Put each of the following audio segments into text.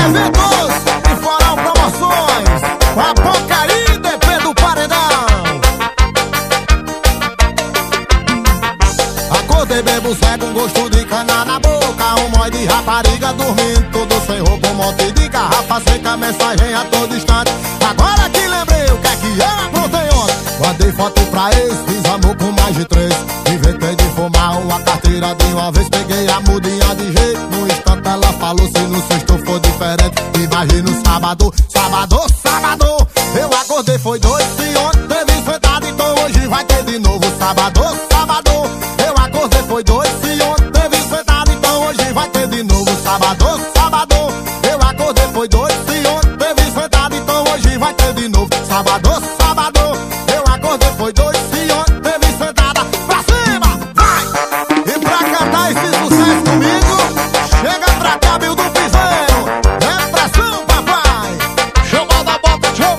eventos e Forão Promoções, com a porcaria e DP do Paredão. Acordei bebo cego, gosto de cana na boca, um mói de rapariga dormindo, tudo sem roupa, um monte de garrafa seca, mensagem a todo instante. Agora que lembrei o que é que eu aprontei ontem. Mandei foto pra ex, fiz amor com mais de 3. Inventei de fumar uma carteira de uma vez, peguei a mudinha de jeito. No instante ela falou, se no sexto for diferente, imagina o sábado, sábado, sábado. Eu acordei, foi 2, se ontem teve sentado, então hoje vai ter de novo. Sábado, sábado. Eu acordei, foi 2, se ontem teve sentado, então hoje vai ter de novo. Sábado, sábado. Eu acordei, foi 2, se ontem teve sentado, então hoje vai ter de novo. Sábado, sábado. Eu acordei, foi 2, se ontem teve sentada. Pra cima, vai! E pra cantar esse sucesso comigo, chega pra cá, Bill do Piseiro. É pressão, papai. Chama da bota, show.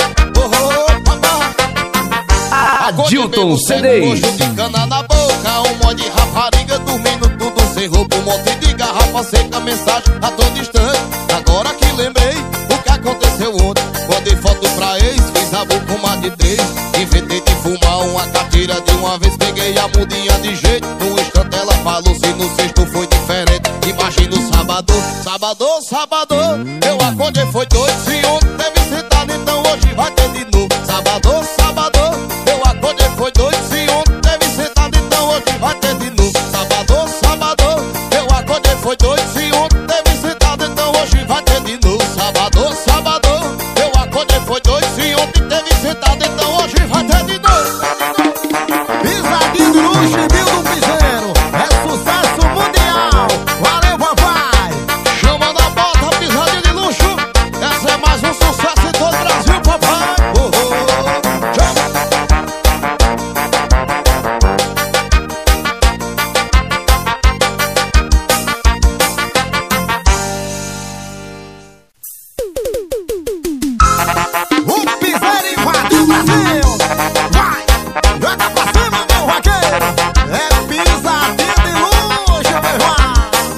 Papai. Adilton CDs. Gosto de cana na boca, um monte de rapariga dormindo, tudo sem roupa, um monte de garrafa seca, mensagem a todo instante. Agora que lembrei o que aconteceu ontem, mandei foto pra ex, fiz amor com mais de 3. Inventei de fumar uma carteira de uma vez, peguei a mudinha de jeito. No instante ela falou, se no sexto foi diferente, imagina o sábado, sábado, sábado. Eu acordei, foi 2, se ontem teve sentado, então hoje vai ter de novo. Sábado, sábado. Eu acordei, foi 2, se ontem teve sentado, então hoje vai ter de novo. Sábado, sábado. Eu acordei, foi 2, se ontem teve sentado, então hoje vai ter de novo. Sábado, sábado. Eu acordei, foi 2, se ontem teve sentado, então hoje vai ter de novo. Pisadinha do luxo e Bill do Piseiro, é sucesso mundial. Valeu, papai. Chama na bota, pisadinha de luxo. Essa é mais um sucesso em todo o Brasil, papai. Chama. O Piseiro invadiu o Brasil. Vai, joga pra cima, meu vaqueiro. É pisadinha de luxo, meu irmão.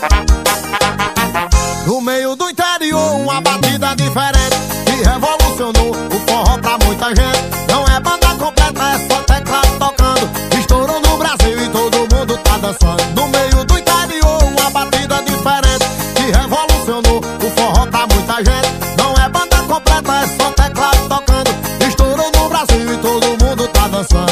No meio do interior, uma batida diferente que revolucionou o forró pra muita gente. Não é banda completa, é só teclado tocando. Estourou no Brasil e todo mundo tá dançando. No meio do interior, uma batida diferente que revolucionou o forró pra muita gente. Não é banda completa, é só teclado tocando. Estourou no Brasil e todo mundo tá dançando.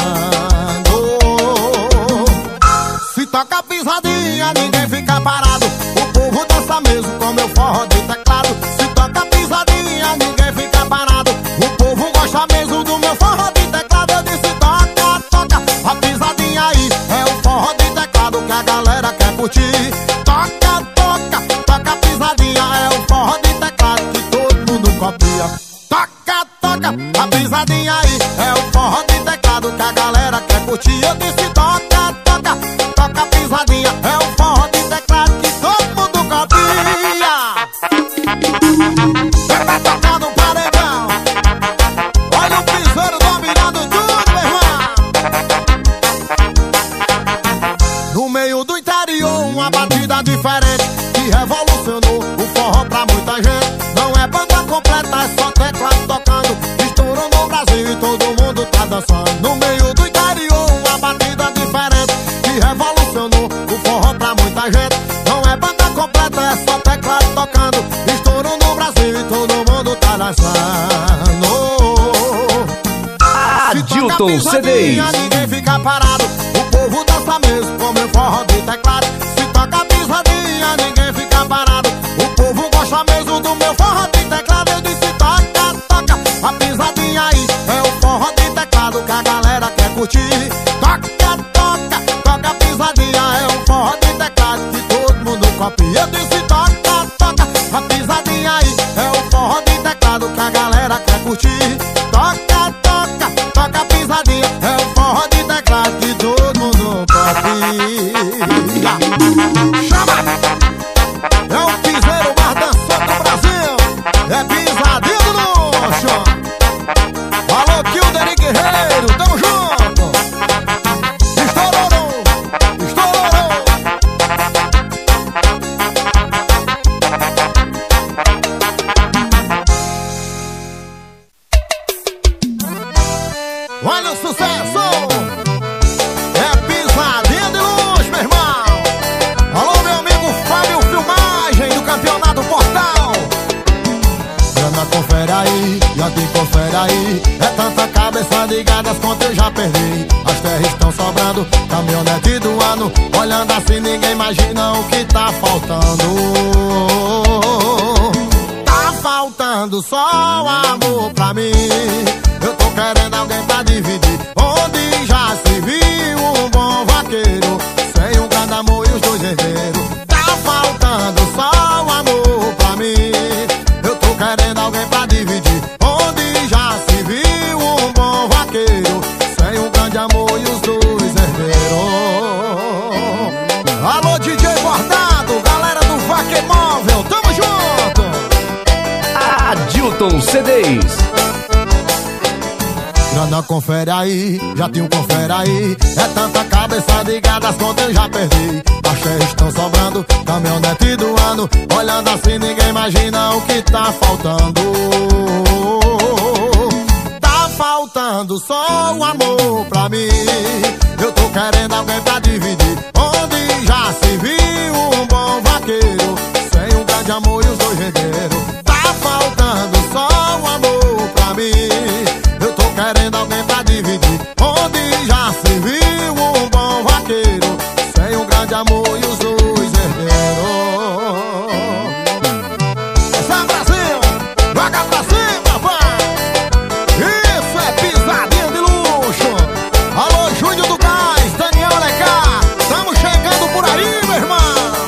Se toca pisadinha, ninguém fica parado. O povo dança mesmo com meu forró de teclado. Se toca pisadinha, ninguém fica parado. O povo gosta mesmo do meu forró de teclado. Eu disse toca, toca, a pisadinha aí é o forró de teclado que a galera quer curtir. Toca, toca, toca a pisadinha, é o forró de teclado que todo mundo copia. Toca, toca, a pisadinha aí é o forró de teclado que a galera quer curtir. Eu disse toca, toca, toca a pisadinha, é o forró de teclado que todo mundo copia. Vai tocar no paredão. Olha o piseiro dominando tudo, meu irmão. No meio do interior, uma batida diferente que revolucionou o forró pra muita gente. Não é banda completa, é só teclado tocando. Estourou no Brasil e todo mundo tá dançando. No meio do interior, uma batida diferente que revolucionou o forró pra muita gente. Não é banda completa, é só teclado tocando. Estourou no Brasil e todo mundo tá dançando. Adilton CDs. Ninguém fica parado. O povo dança mesmo com meu forró de teclado. Se toca pisadinha, ninguém fica parado. O povo gosta mesmo do meu forró de teclado. Eu disse toca, toca, a pisadinha aí é o forró de teclado que a galera quer curtir. Toca, toca, toca a pisadinha, é o forró de teclado que todo mundo copia. Eu disse toca, toca, a pisadinha aí é o forró de teclado que a galera quer curtir. Toca, toca, toca a pisadinha, é o forró de teclado que todo mundo copia. Chama! É o piseiro mais dançante do Brasil. É pisadinha do luxo. Alô, Kilder e Guerreiro, tamo junto. Estourou, estourou. ligada, as contas eu já perdi. As terras estão sobrando, caminhonete do ano. Olhando assim ninguém imagina o que tá faltando. Tá faltando só o amor pra mim. Eu tô querendo alguém pra dividir, onde já se viu um bom vaqueiro sem um grande amor e os dois herdeiros. Tá faltando só o amor pra mim. Eu tô querendo alguém pra dividir, onde já se viu um bom vaqueiro sem um grande amor e os dois herdeiros. Alô DJ Bordado, galera do Vaquemóvel, tamo junto! Adilton CDs. Grana, confere aí, já tinha um confere aí. É tanta cabeça ligada, as contas eu já perdi. As terras estão sobrando, caminhonete do ano. Olhando assim ninguém imagina o que tá faltando. Tá faltando só o amor pra mim. Eu tô querendo alguém pra dividir, onde já se viu um bom vaqueiro sem um grande amor e os dois herdeiros. Tá faltando só o amor pra mim. Eu tô querendo alguém pra dividir, onde já se viu um bom vaqueiro sem um grande amor e os dois herdeiros. Essa é Brasil, joga pra cima, vai! Isso é pisadinha de luxo. Alô, Júnior do Gás, Daniel Alecá, estamos chegando por aí, meu irmão.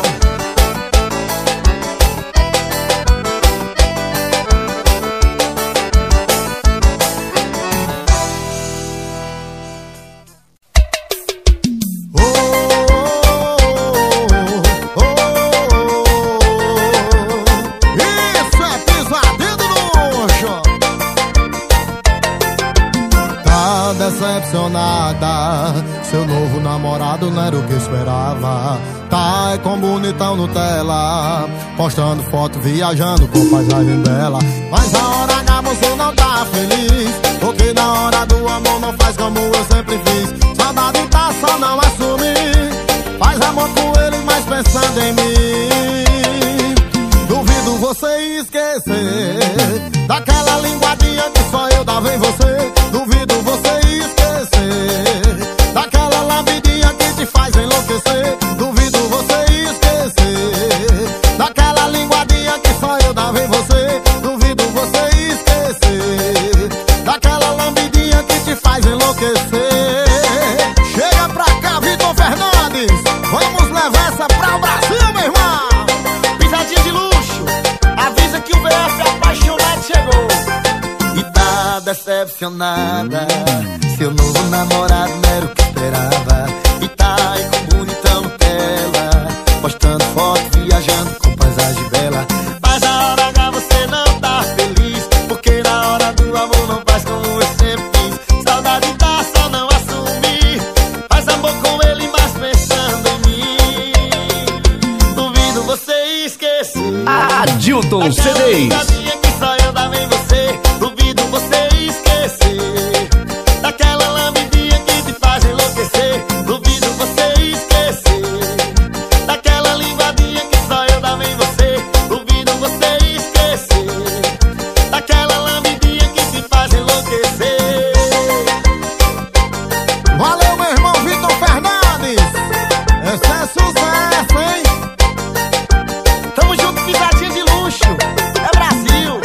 Decepcionada, seu novo namorado não era o que esperava. Tá é com bonitão Nutella, postando foto, viajando com paisagem bela. Mas na hora H você não tá feliz, porque na hora do amor não faz como eu sempre fiz. Saudade tá, só não assumir. Faz amor com ele, mas pensando em mim. Duvido você esquecer daquela linguadinha que só eu dava em você. Duvido você esquecer daquela lambidinha que te faz enlouquecer. Duvido você esquecer daquela linguadinha que só eu dava em você. Duvido você esquecer daquela lambidinha que te faz enlouquecer. Chega pra cá, Vitor Fernandes, vamos levar essa pra o Brasil, meu irmão. Pisadinha de luxo, avisa que o VF apaixonado chegou. E tá decepcionada, seu novo namorado não era o que esperava. E tá aí com bonitão Nutella, postando foto, viajando com paisagem bela. Mas na hora H você não tá feliz, porque na hora do amor não faz como eu sempre fiz. Saudade tá, só não assumir. Faz amor com ele, mas pensando em mim. Duvido você esquecer Adilton CDs. que só eu dava em você. Duvido você esquecer daquela lambidinha que te faz enlouquecer. Duvido você esquecer daquela linguadinha que só eu dava em você. Duvido você esquecer daquela lambidinha que te faz enlouquecer. Valeu, meu irmão Vitor Fernandes, esse é sucesso, hein? Tamo junto, pisadinha de luxo, é Brasil.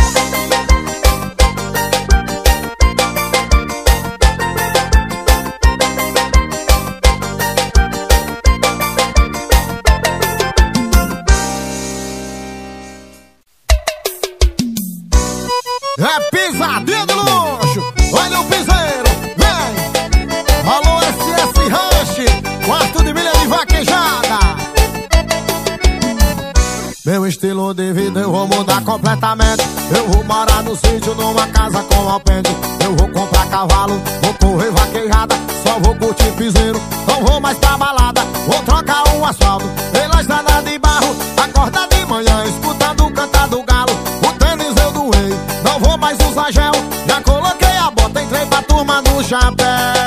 É pisadinha de luxo, olha o piseiro, vem. Alô, SS Rush, quarto de milha de vaquejada. Meu estilo de vida eu vou mudar completamente. Eu vou morar no sítio, numa casa com alpendre. Eu vou comprar cavalo, vou correr vaquejada. Só vou curtir piseiro, não vou mais pra balada. Vou trocar um asfalto pela estrada de barro. Acordar de manhã, escutando o cantar do galo. O tênis eu doei, não vou mais usar gel. Já coloquei a bota, entrei pra turma do chapéu.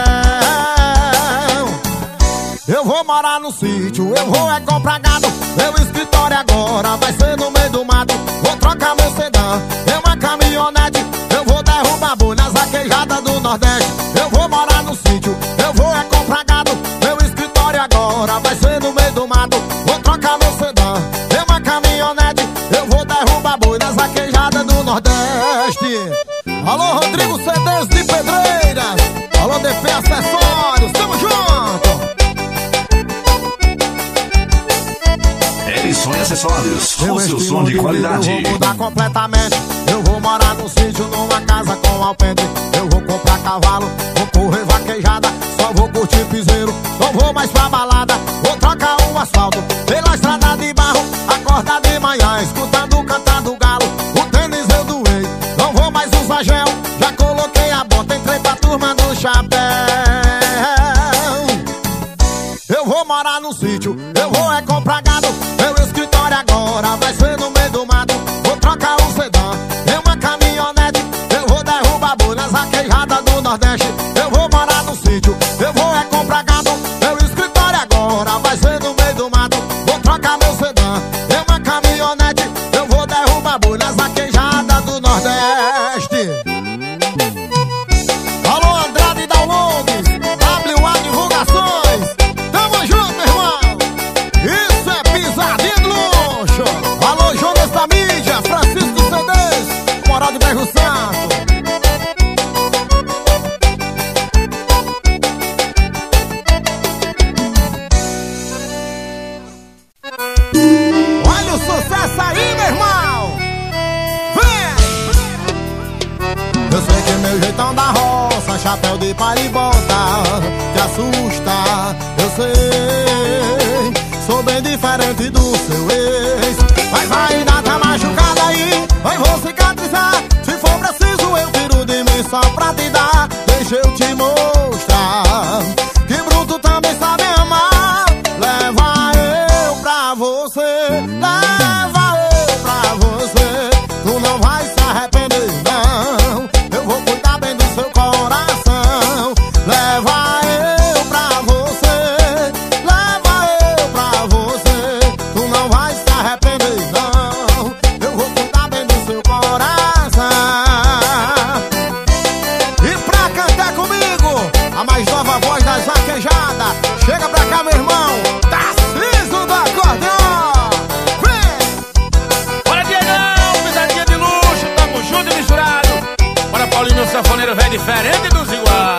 Eu vou morar no sítio, eu vou é comprar gado. Meu escritório agora vai ser no meio do mato. Vou trocar meu sedã, é uma caminhonete. Eu vou derrubar bolhas vaquejadas do Nordeste. Eu som e acessórios. O seu som de qualidade. Eu vou mudar completamente. Eu vou morar num sítio, numa casa com alpendre. Eu vou comprar cavalo, vou correr vaquejada. Só vou curtir piseiro, não vou mais pra balada. Vou trocar o asfalto pela estrada de barro. Acordar de manhã, escutando o cantar do galo. O tênis eu doei, não vou mais usar gel. Já coloquei a bota, entrei pra turma do chapéu. Eu vou morar num sítio, eu vou comprar gado. Meu escritório agora vai ser no meio do mato. Vou trocar o sedã, tem uma caminhonete. Eu vou derrubar bolhas, vaquejada do Nordeste. Eu vou morar num sítio, eu vou comprar gado. Meu escritório agora vai ser no meio do mato. Vou trocar meu sedã, tem uma caminhonete. Eu vou derrubar bolhas, vaquejada do Nordeste. Alô, Andrade Downloads, WA Divulgações. Tamo junto, meu irmão. Isso é pisadinha de luxo. Alô, Jonas da Mídia, Francisco CDs, moral de Bairro Santo. Olha o sucesso aí, meu irmão. Vem! Eu sei que meu jeitão da roça, chapéu de palha e bota, te assusta, eu sei. Sou bem diferente do seu ex. Mas ainda tá machucada aí, eu vou cicatrizar. Se for preciso eu tiro de mim só pra te dar. Deixa eu te mostrar que bruto também sabe amar. Leva eu pra você, leva eu pra você. Tu não vai se arrepender não. Eu vou cuidar bem do seu coração. Leva eu pra você, leva eu pra você. Tu não vai se arrepender não. Eu vou cuidar bem do seu coração. E pra cantar comigo, a mais nova voz das vaquejadas. Chega pra cá, meu irmão, Tarcísio do acordeon. Vem! Bora, Diegão, pisadinha de luxo, tamo junto e misturado. Bora, Paulinho, o sanfoneiro velho diferente dos igual.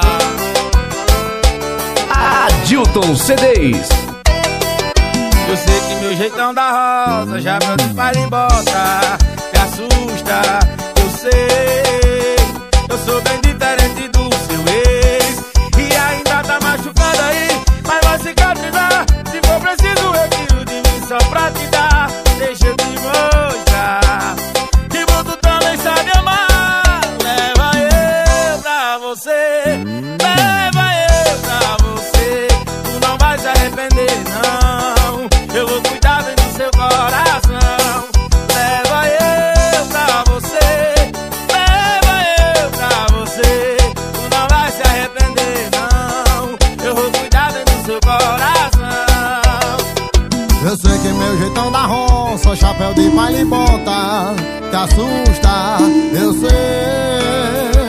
Adilton CDs. Eu sei que meu jeitão da rosa, já meu de palha e bota, te assusta, eu sei. Eu sou bem diferente do seu ex. E ainda tá machucando aí, mas vai cicatrizar. Se for preciso eu tiro de mim só pra te dar. Deixa eu te mostrar que bruto também sabe amar. Leva eu pra você, leva eu pra você. Tu não vai se arrepender não. Eu vou cuidar bem do seu coração. Leva eu pra você, leva eu pra você. Tu não vai se arrepender não. Eu vou cuidar bem do seu coração. Eu sei que meu jeitão da roça, chapéu de palha e bota, te assusta, eu sei.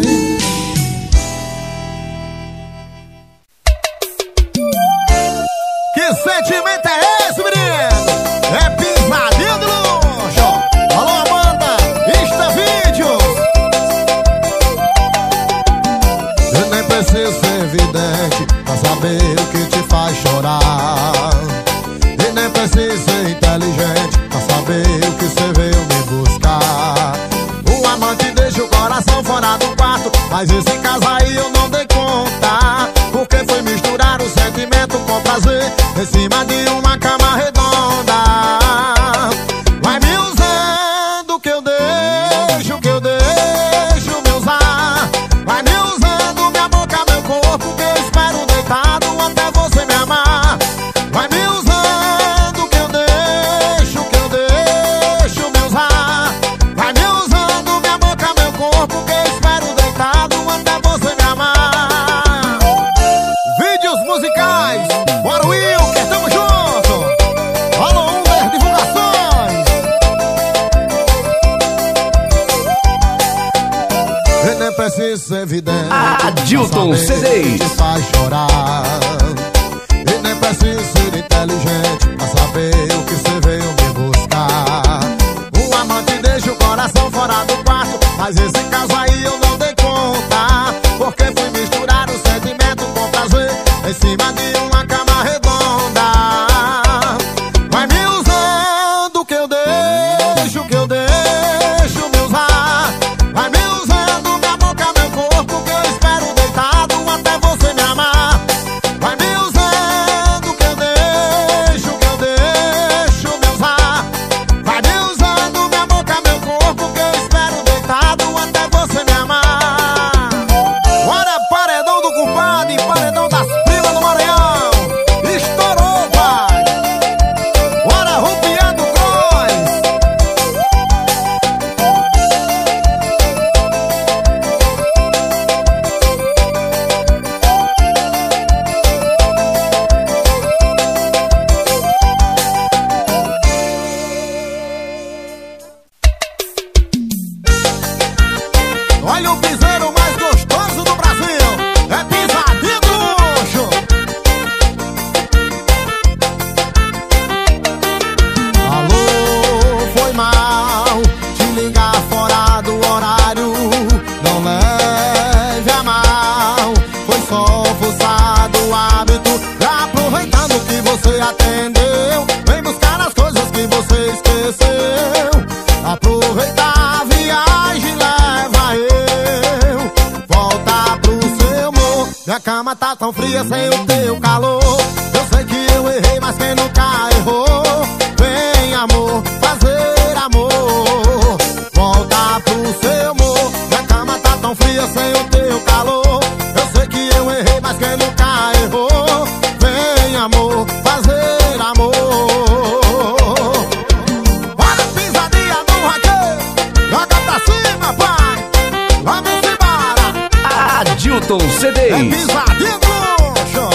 Que sentimento é esse, menino? É pisadinha de luxo. Alô, Amanda, Insta Vídeos. Eu nem preciso ser vidente pra saber o que te faz chorar. E nem preciso ser inteligente pra saber o que você veio me buscar. O amante deixa o coração fora do quarto, mas esse caso aí eu não dei conta. Porque foi misturar o sentimento com prazer em cima de uma cama redonda. Vai me usando que eu deixo me usar. Vai me usando minha boca, meu corpo, que eu espero deitado até você me amar. Vai me usando que eu deixo me usar. Vai me usando minha boca, meu corpo, que eu espero deitado até você me amar. Vídeos musicais, bora Wilker, tamo junto. Alô, Uber Divulgações. Eu nem preciso ser evidente Adilton pra saber CDs. o que te faz chorar. E nem preciso ser inteligente pra saber o que você veio me buscar. O amante deixa o coração fora do quarto, mas esse caso aí eu não dei conta. Porque fui misturar o sentimento com prazer em cima de uma cama redonda. Vai me usando que você esqueceu. Aproveita a viagem, leva eu. Volta pro seu amor. Minha cama tá tão fria sem o teu calor. Eu sei que eu errei, mas quem nunca errou? Vem, amor, fazer amor. Volta pro seu amor. Minha cama tá tão fria sem o teu calor. Eu sei que eu errei, mas quem nunca errou? Vem, amor, fazer amor. Olha a pisadinha do raqueiro. Joga pra cima, pai. Vamos embora. Adilton É C10. pisadinha do luxo.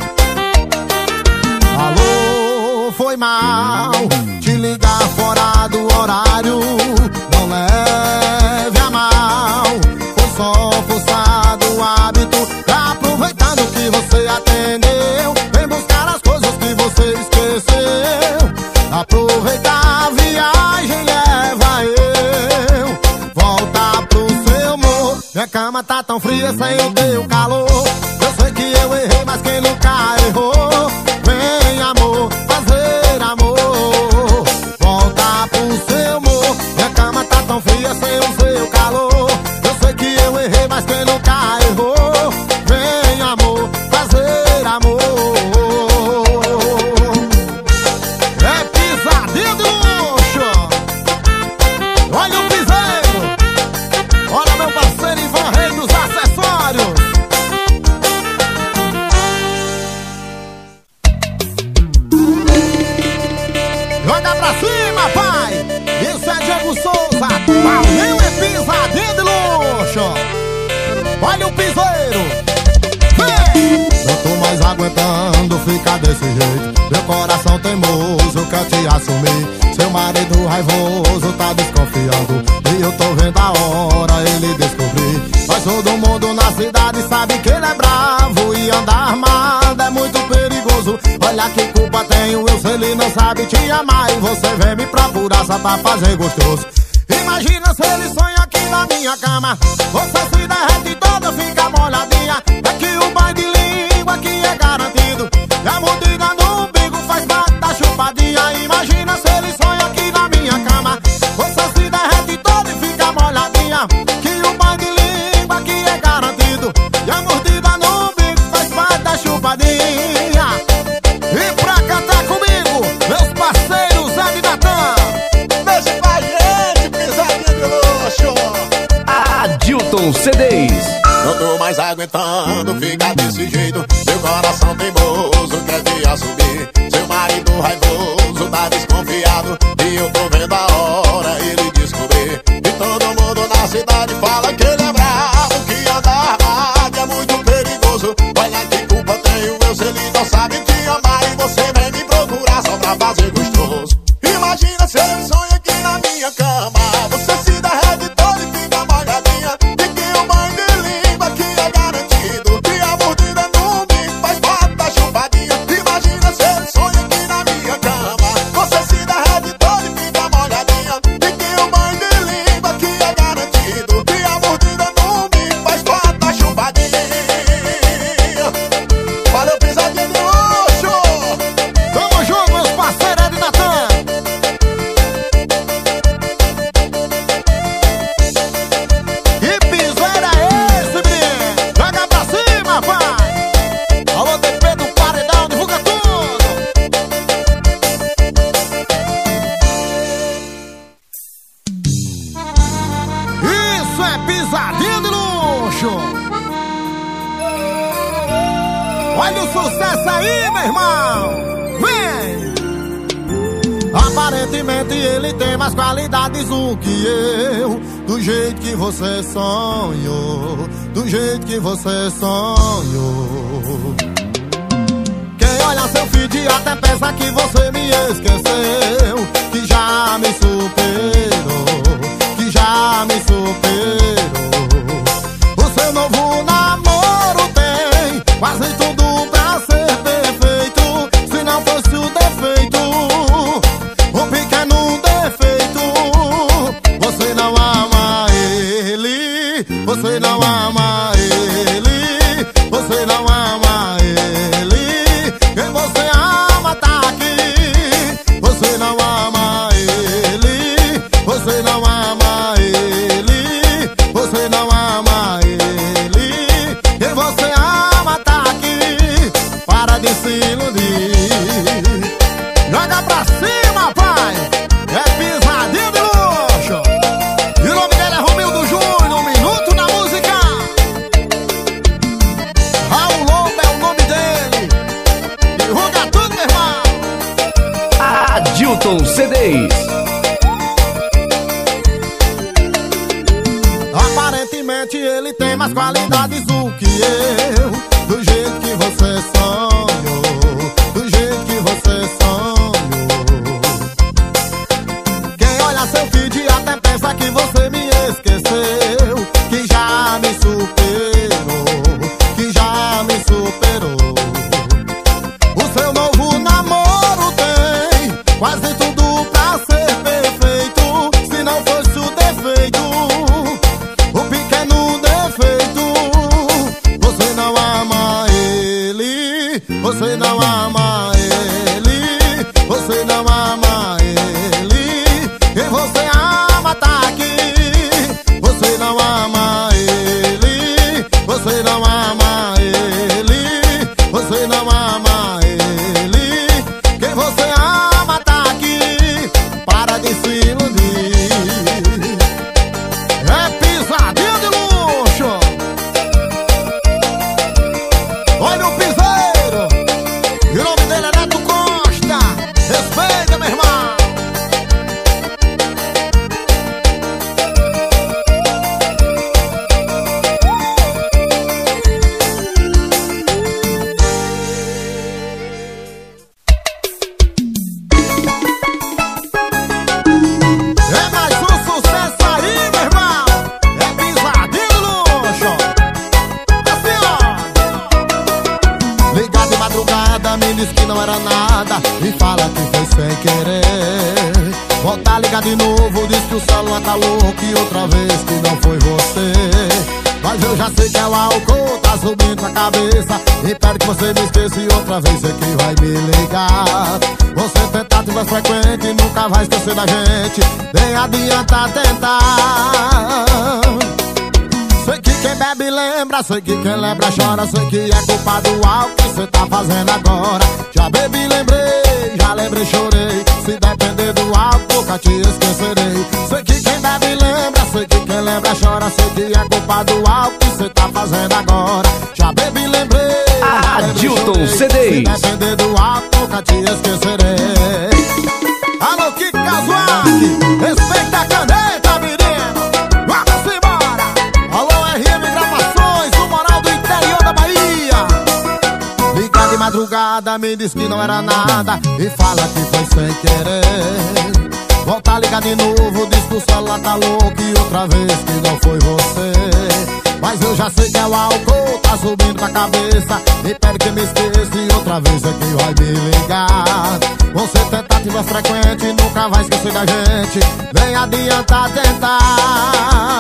Alô, foi mal te ligar fora do horário. Não leve a mal, foi só forçado o hábito. Aproveitando que você atendeu, vem buscar as coisas que você esqueceu. Aproveita a viagem, leva eu. Volta pro seu amor. Minha cama tá tão fria sem o teu calor. Eu sei que eu errei, mas quem nunca errou? Vem, amor, fazer amor. Volta pro seu amor. Minha cama tá tão fria sem o seu calor. Eu sei que eu errei, mas quem nunca errou? Vem, amor, fazer amor. É pisadinha de luxo. Olha o piseiro. Olha meu parceiro Ivan Rei dos acessórios. Joga pra cima, pai. Isso é Diego Souza. Paulinho é pisadinha de luxo. Olha o piseiro. Vem. Não tô mais aguentando ficar desse jeito. Meu coração teimoso quer te assumir. Seu marido raivoso tá desconfiando. E eu tô vendo a hora ele descobrir. Mas todo mundo na cidade sabe que ele é bravo. E andar armado é muito perigoso. Olha que culpa tenho eu se ele não sabe te amar. E você vem me procurar só pra fazer gostoso. Imagina se ele sonha aqui na minha cama. Você se derrete toda, fica molhadinha. É que o banho de língua aqui é garantido. E a mordida no umbigo faz parte da chupadinha. Imagina se ele sonha aqui na minha cama. Você se derrete toda e fica molhadinha. Que o banho de língua aqui é garantido. E a mordida no umbigo faz parte da chupadinha. E pra cantar comigo, meus parceiros Zé de Natan. Deixa pra gente, pisadinha de luxo. Adilton C10. Não tô mais aguentando ficar desse jeito. Meu coração teimoso quer te assumir. Seu marido raivoso tá desconfiado. E eu tô vendo a hora ele descobrir. E todo mundo na cidade fala que ele é bravo. Que anda armado é muito perigoso. Olha que culpa tenho eu se ele não sabe te amar. E você vem me procurar só pra fazer gostoso. Imagina se ele sonha aqui na minha cama. Você se derrete todo e fica molhadinha. E que o banho de língua aqui é garantido. E a mordida no umbigo faz parte da chupadinha. Imagina se ele sonha aqui na minha cama. Você se derrete todo e fica molhadinha. E que o banho de língua aqui é garantido. E a mordida no umbigo faz parte da chupadinha. Valeu, pisadinha de luxo. Tamo junto, meus parceiros Zé de Natan. Que piseiro é esse, menino? Joga pra cima, pai. Alô, DP do Paredão, divulga tudo. Isso é pisadinha de luxo. Olha o sucesso aí, meu irmão. Vem. Aparentemente ele tem mais qualidades do que eu. Do jeito que você sonhou. Do jeito que você sonhou. Quem olha seu feed até pensa que você me esqueceu. Que já me superou. Que já me superou. O seu novo namoro tem quase tudo pra ser perfeito. Se não fosse o defeito, um pequeno defeito. Você não ama ele. Você não ama ele. Você não ama ele. Quem você ama tá aqui. Você não ama Adilton CDs. Aparentemente ele tem mais qualidades do que eu. Do jeito que você sonhou, do jeito que você sonhou. Quem olha seu feed até pensa que você me esqueceu, que já me superou, que já me superou. O seu novo namoro tem quase tudo pra ser perfeito. Se não fosse o defeito, o pequeno defeito, você não ama ele, você não ama ele, você não ama ele. Quem você ama tá aqui, você não ama ele, você não ama ele, você não ama ele. Quem você ama tá aqui, para de se iludir. É pisadinha de luxo. Olha o piseiro, e o nome dele é Neto Costa. Respeita, meu irmão. É mais um sucesso aí, meu irmão. É pisadinha de luxo. Assim, ó. Ligar de madrugada, me diz que não era nada e fala que foi sem querer. Volta a ligar de novo, diz que o celular tá louco e outra vez que não foi você. Mas eu já sei que é o álcool, tá subindo na cabeça e pede que você me esqueça e outra vez é que vai me ligar. Você tentativa frequente, nunca vai esquecer da gente, nem adianta tentar. Sei que quem bebe lembra, sei que quem lembra chora, sei que é culpa do álcool que cê tá fazendo agora. Já bebi, lembrei, chorei, se depender do álcool nunca te esquecerei. Sei que quem bebe lembra, sei que quem lembra chora, sei que é culpa do álcool que cê tá fazendo agora. Já bebi, lembrei, Adilton chorei, CDs. se depender do álcool nunca te esquecerei. Alô, Kiko Kazuaki, respeita a caneta, menino. Vamos embora. Alô, RM Gravações, do Moral do interior da Bahia. Liga de madrugada, me diz que não era nada e fala que foi sem querer. Volta a ligar de novo, diz que o celular tá louco e outra vez que não foi você. Mas eu já sei que é o álcool, tá subindo pra cabeça e pede que me esqueça e outra vez é que vai me ligar. Você tentativa frequente, nunca vai esquecer da gente, nem adianta tentar.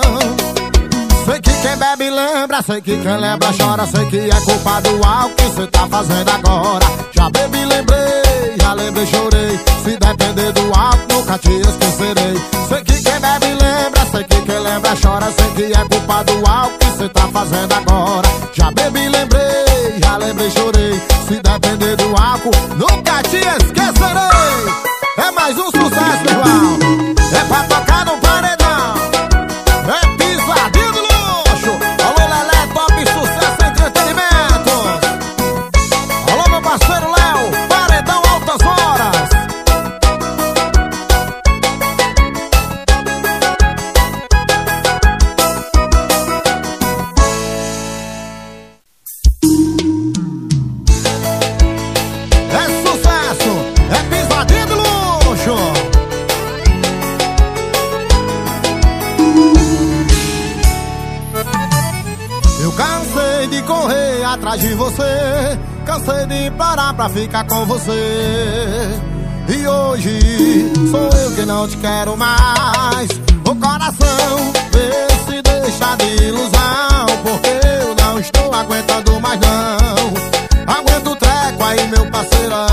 Sei que quem bebe lembra, sei que quem lembra chora, sei que é culpa do álcool que cê tá fazendo agora. Já bebi, lembrei, chorei, se depender do álcool nunca te esquecerei. Sei que quem bebe lembra, sei que quem lembra chora, sei que é culpa do álcool que cê tá fazendo agora. Já bebi, lembrei, chorei, se depender do álcool nunca te esquecerei. É mais um sucesso, meu irmão. É pra tocar no paredão. É pisadinho de luxo. Alô, Lelé, top sucesso entretenimento. Alô, meu parceiro Léo, paredão altas horas. É sucesso, é pisadinho de luxo. Eu cansei de correr atrás de você, cansei de implorar pra ficar com você. E hoje sou eu que não te quero mais. O coração vê se deixa de ilusão, porque eu não estou aguentando mais não. Aguento o treco aí, meu parceirão.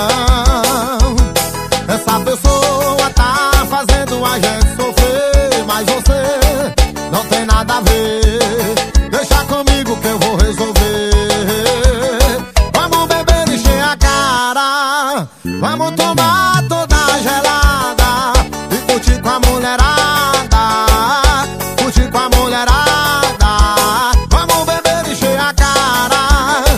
Essa pessoa tá fazendo a gente sofrer, mas você não tem nada a ver. Deixa comigo que eu vou resolver. Vamos beber e encher a cara, vamos tomar toda a gelada e curtir com a mulherada, curtir com a mulherada. Vamos beber e encher a cara,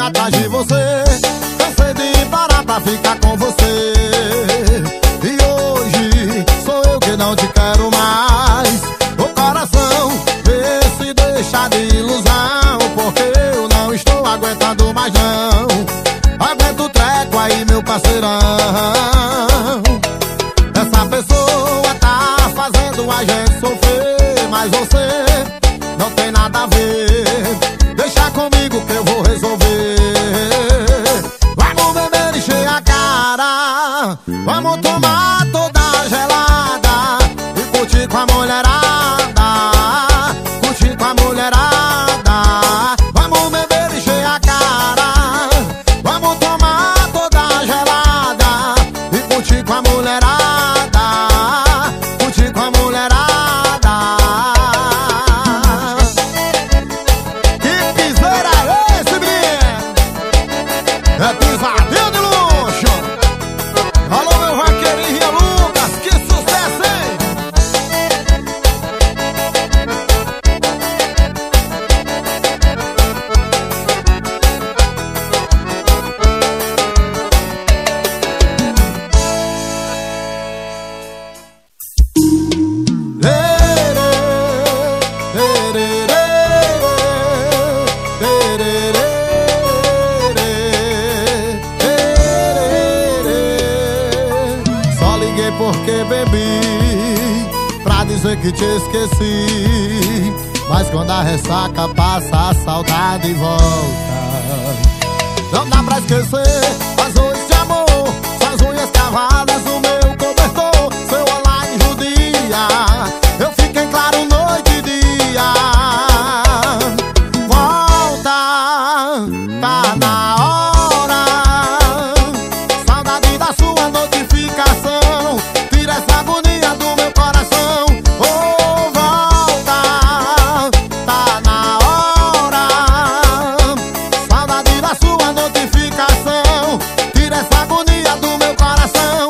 atrás de você, cansei de parar pra ficar com você. E hoje sou eu que não te quero mais. O coração vê se deixa de ilusão, porque eu não estou aguentando mais não. Aguento o treco aí, meu parceirão. Essa pessoa tá fazendo a gente sofrer, mas você não tem nada a ver. Deixa comigo que eu vou resolver. Vamos beber e encher a cara, vamos tomar toda gelada e curtir com a mulherada, curtir com a mulherada. Vamos beber e encher a cara, vamos tomar toda gelada e curtir com a mulherada, curtir com a mulherada. Que piseira é esse, menino? É pisadinho de luxo. Alô, meu vaqueirinho Lucas, que sucesso, hein? Só liguei porque bebi, pra dizer que te esqueci. Mas quando a ressaca passa, a saudade volta. Não dá pra esquecer as noites de amor, suas unhas cavadas, o meu cobertor, seu olhar de judia. Eu fico em claro noite e dia. Volta, tá na hora. Saudade da sua notificação, tira essa agonia do meu coração. Oh, volta, tá na hora. Saudade da sua notificação, tira essa agonia do meu coração.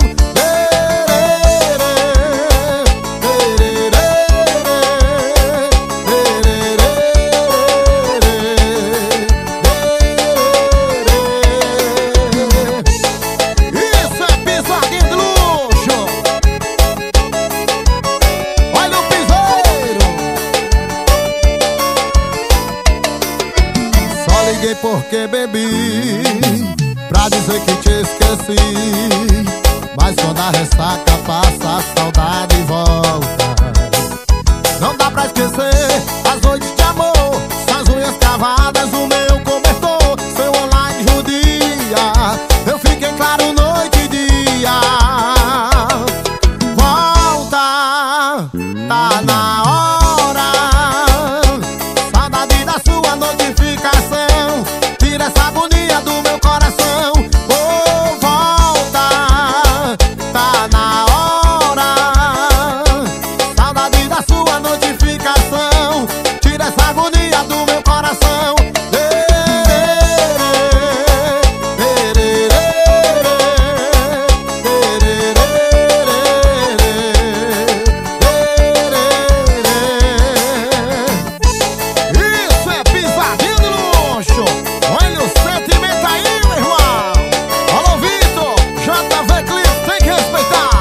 Isso é pisadinha de luxo. Olha o piseiro. Só liguei porque bebi, pra dizer que te esqueci. Mas quando a ressaca passa, a saudade volta. Não dá pra esquecer as noites de amor, suas unhas cavadas, o meu cobertor, seu online judia. Eu fico em claro noite e dia. Volta, tá na hora. Saudade da sua notificação, tira essa agonia do meu coração. Oh, volta, tá na hora. Saudade da sua notificação, tira essa agonia do meu coração. Isso é pisadinho de luxo. Olha o sentimento aí, meu irmão. Alô, Vitor, JV Clip, tem que respeitar.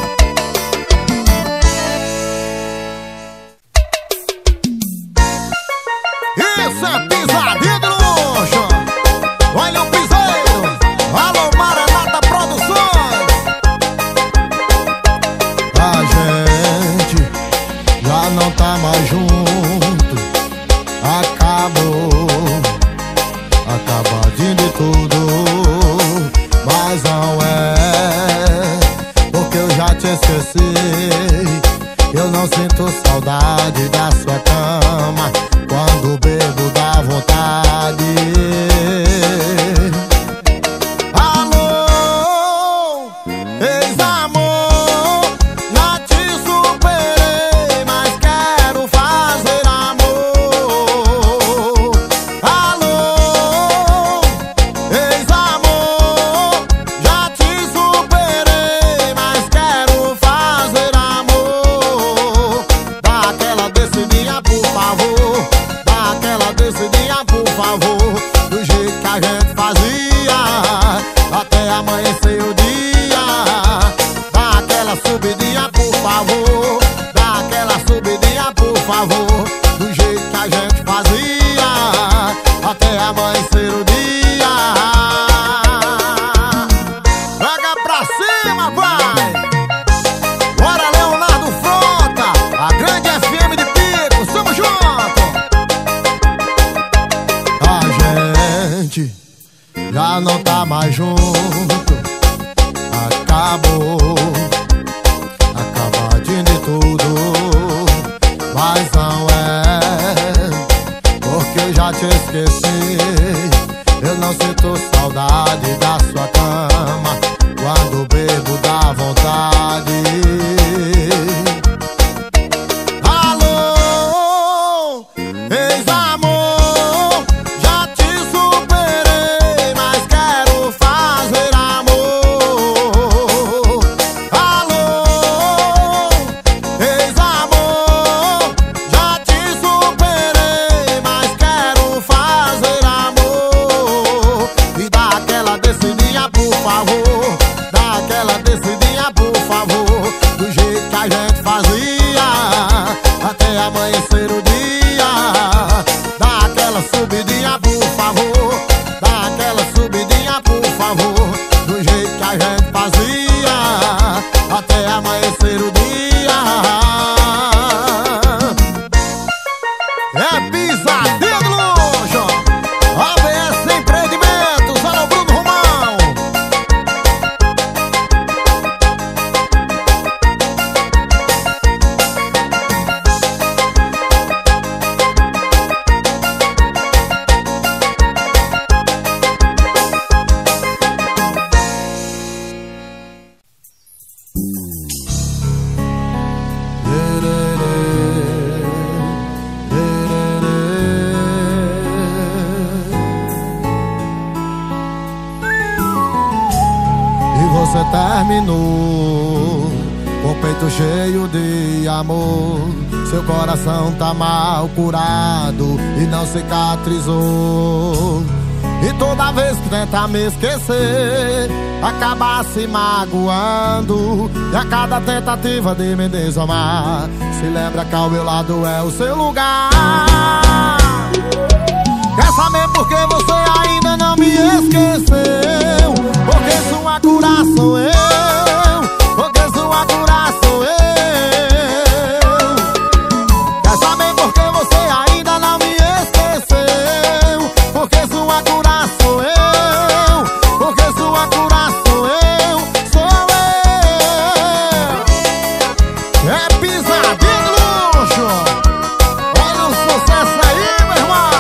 Isso é pisadinho de luxo. Olha o piseiro. Alô, Maranata Produções. A gente já não tá mais junto. Acabadinho de tudo. Mas não é porque eu já te esqueci. Eu não sinto saudade da sua cama. Quando bebo dá vontade. Alô, ex-amor, já te superei, mas quero fazer amor. Alô, já não tá mais junto. Acabou, acabadinho de tudo. Mas não é porque eu já te esqueci. Eu não sinto saudade da sua cama. Quando bebo dá vontade. Alô, ex-amor, já te superei, mas quero fazer amor. Alô, ex-amor, já te superei, mas quero fazer amor. E dá aquela descidinha, por favor. Dá aquela descidinha, por favor. Do jeito que a gente fazia, até amanhecer o dia. Dá aquela subidinha, por favor. Dá aquela subidinha, por favor. Do jeito que a gente fazia, até amanhecer o dia. É pisadinha de luxo. ABS Empreendimentos, olha o Bruno Romão. E você terminou com o peito cheio de amor. Seu coração tá mal curado e não cicatrizou. E toda vez que tenta me esquecer, acaba se magoando. E a cada tentativa de me desamar, se lembra que ao meu lado é o seu lugar. Quer saber por que você ainda não me esqueceu? Porque sua cura sou eu. Porque sua cura sou eu. Quer saber por que você ainda não me esqueceu? Porque sua cura sou eu. Porque sua cura sou eu. Sou eu. É pisadinha de luxo. Olha o sucesso aí, meu irmão.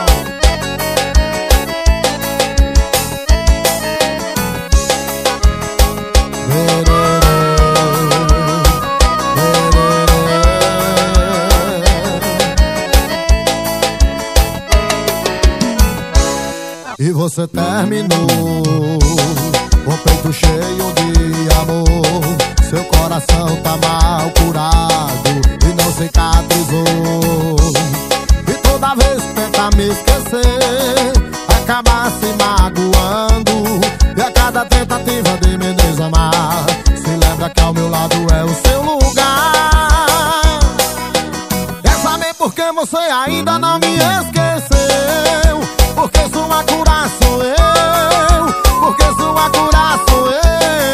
E você terminou com o peito cheio de amor. Seu coração tá mal curado e não cicatrizou. E toda vez que tenta me esquecer, acaba se magoando. E a cada tentativa de me desamar, se lembra que ao meu lado é o seu lugar. Quer saber por que você ainda não me esqueceu? Porque sua cura sou eu. Porque sua cura sou eu.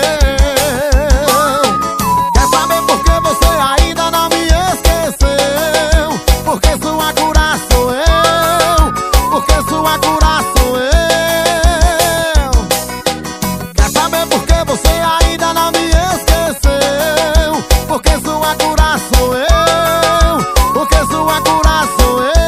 Quer saber por que você ainda não me esqueceu? Porque sua cura sou eu. Porque sua cura sou eu. Quer saber por que você ainda não me esqueceu? Porque sua cura sou eu. Porque sua cura sou eu.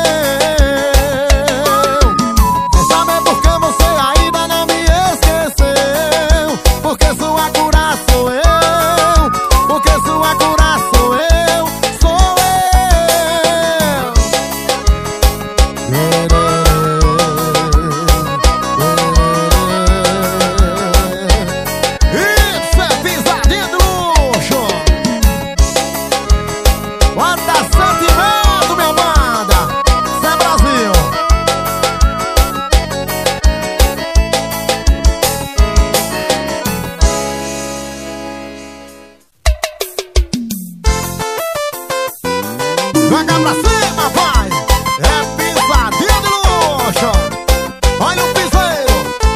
Joga pra cima, vai! É pisadinha de luxo! Olha o piseiro!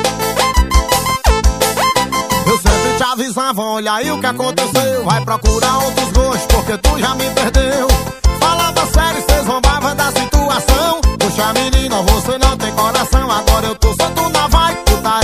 Eu sempre te avisava, olha aí o que aconteceu. Vai procurar outros gostos, porque tu já me perdeu. Falava sério, cê zombava da situação. Puxa menina, você não tem coração. Agora eu tô solto na vai, putaria.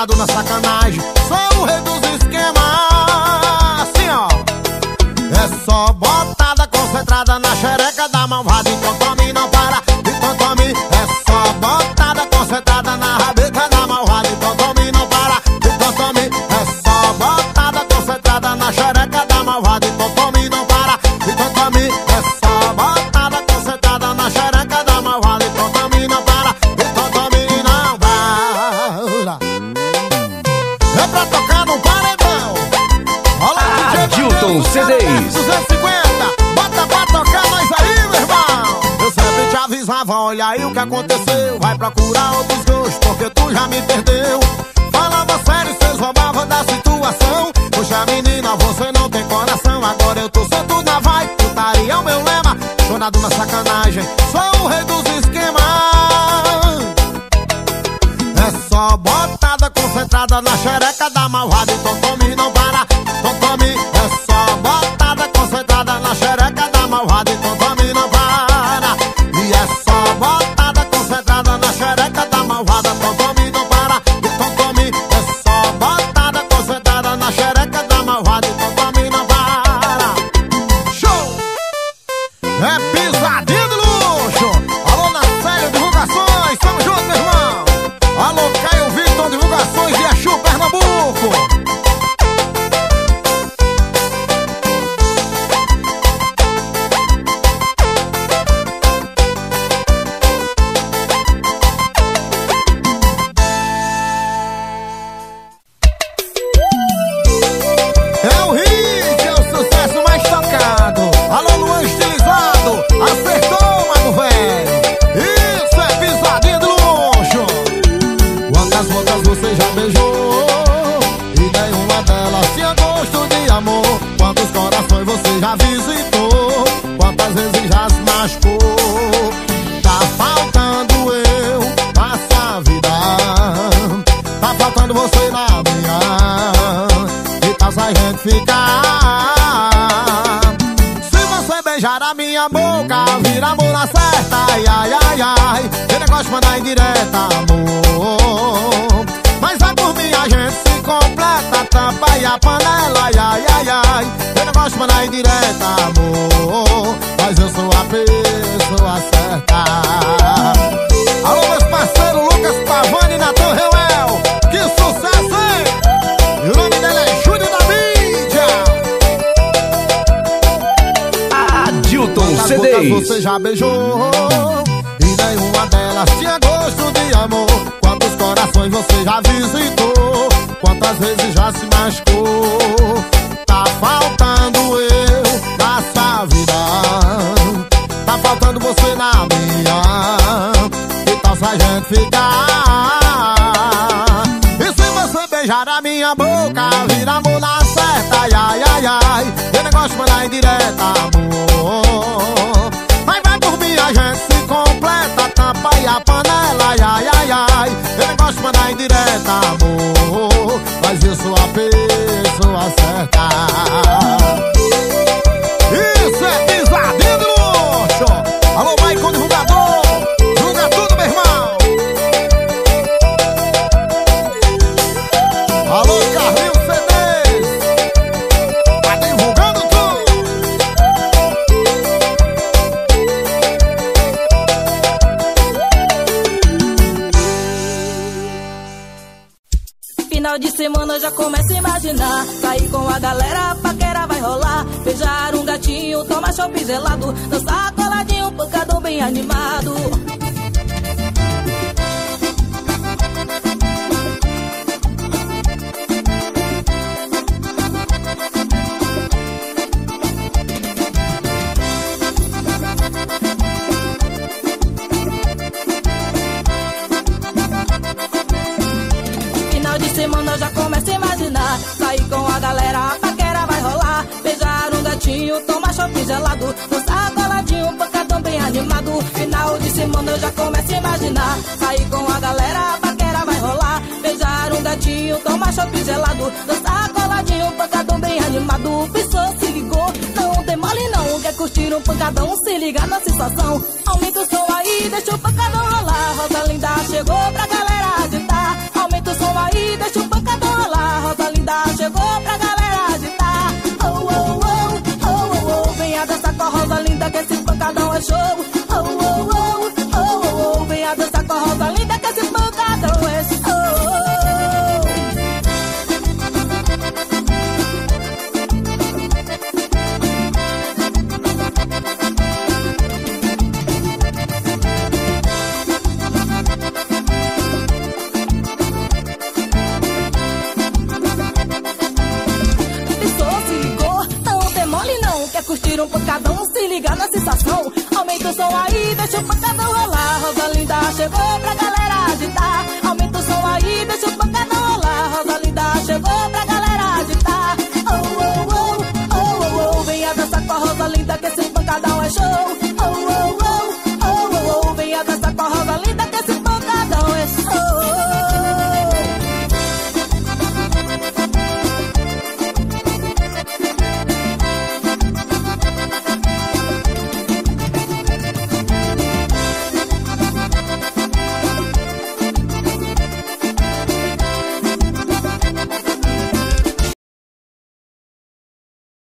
chonado na sacanagem. Sou o rei dos esquemas. Assim, ó. É só botada concentrada na xereca da malvada. Enquanto a mim não para, enquanto a mim. É só botada concentrada na rabeca da malvada. Enquanto a mim não para, enquanto a mim. É só botada concentrada na xereca da malvada. Enquanto a mim não para, enquanto a mim. É só botada concentrada na xereca da malvada. Enquanto a mim não para, enquanto a mim não para. É pra tocar no paredão. Olha lá, Adilton CDs. 250, bota pra tocar nós aí, meu irmão. Eu sempre te avisava, olha aí o que aconteceu. Vai procurar outros gostos, porque tu já me perdeu. Falava sério, cês roubavam da situação. Poxa menina, você não tem coração. Agora eu tô solto na vai, putaria é o meu lema. Chonado na sacanagem, sou o rei dos esquemas. É só botada concentrada na xereca da malvada. Então tome, não para, então tome. É só botada concentrada na xereca da malvada. Então tome, não para. E é só botada concentrada na xereca da malvada. Então tome, não para, então tome. É só botada concentrada na xereca da malvada. Então tome, não para. Show! É pisadinha de luxo. Alô, Nacélio Divulgações, tamo junto, meu irmão. Alô, Caio Vitor Divulgações de Exu, Pernambuco. É o hit, é o sucesso mais tocado. Alô, Luan Estilizado, acertou, mano, velho. Isso é pisadinha de luxo. Quantas bocas você já beijou e nenhuma delas tinha gosto de amor? Quantos corações você já visitou? Quantas vezes já se machucou? Tá faltando eu na sua vida, tá faltando você na minha. E tá se a gente ficar. Se você beijar a minha boca, vira amor na certa. Ai, ai, ai, ai. Eu negócio de mandar em direta, amor. Mas vai por mim, a gente se completa. Tampa e a panela, ai, ai, ai, ai. Eu negócio de mandar em direta, amor. Mas eu sou a pessoa certa. Alô, meus parceiros Lucas Pavani e Natan Reuel. Que sucesso, hein? E o nome dele é Júnior da Mídia. Adilton Quantas bocas CDs. você já beijou e nenhuma delas tinha gosto de amor? Quantos corações você já visitou? Quantas vezes já se machucou? Tá faltando eu na sua vida, tá faltando você na minha. Que tal se a gente ficar? E se você beijar a minha boca, vira amor na certa. Ai, ai, ai, ai. Eu negócio de mandar em direta, amor. Mas vai por mim, a gente se completa. Tampa e a panela, ai, ai, ai, ai. Eu negócio de mandar em direta, amor. Mas eu sou a pessoa certa. Isso é pisadinha de luxo. Alô, Maicon Divulgador, divulga tudo, meu irmão. Alô, Carlinhos CDs, tá divulgando tudo. Final de semana eu já começo a imaginar. Sair com a galera, a paquera vai rolar. Beijar um gatinho, tomar chopp gelado. Dançar coladinho, pancadão bem animado. Final de semana eu já começo a imaginar. Sair com a galera, a paquera vai rolar. Beijar um gatinho, tomar chopp gelado. Dançar coladinho, pancadão bem animado. Final de semana eu já começo a imaginar. Sair com a galera, a paquera vai rolar. Beijar um gatinho, tomar chopp gelado. Dançar coladinho, pancadão bem animado. Pensou, se ligou, não tem mole não. Quer curtir um pancadão, se liga na sensação. Aumenta o som aí, deixa o pancadão rolar. Rosa linda chegou pra galera agitar. Aumenta o som aí, deixa show. Oh, oh, oh, oh, oh, oh. Venha dançar com a Rosa Linda que esse pancadão é show. Curtir um pancadão, se ligar na sensação. Aumenta o som aí, deixa o pancadão rolar. Rosa Linda chegou.